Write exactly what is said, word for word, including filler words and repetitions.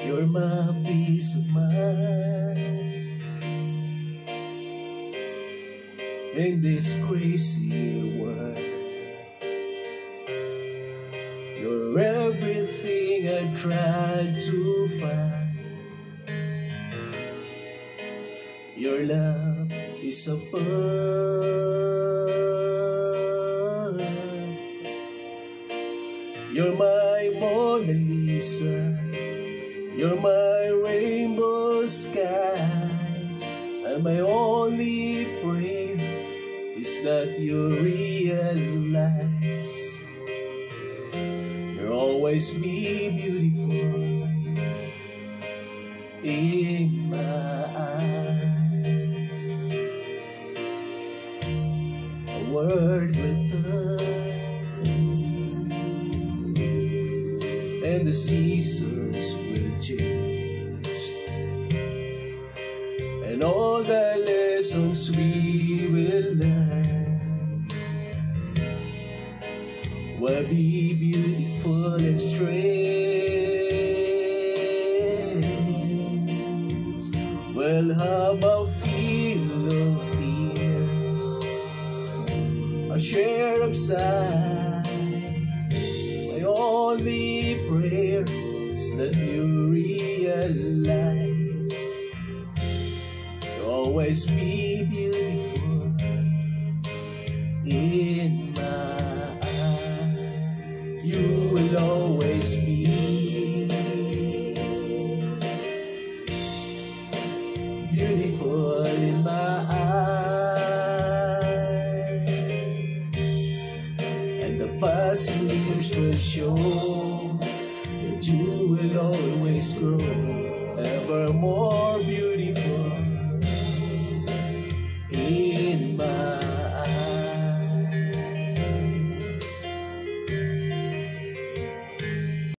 You're my peace of mind in this crazy world. You're everything I tried to find. Your love is a pearl. You're my Mona Lisa. You're my rainbow skies. And my only prayer is that you realize you'll always be beautiful in my eyes. A word will turn and the seasons will change, and all the lessons we will learn will be beautiful and strange. We'll have a field of tears, a share of sighs. My only prayer is that you realize you'll always be beautiful in my eyes. You will always be beautiful in my eyes, and the past years will show that you will always grow ever more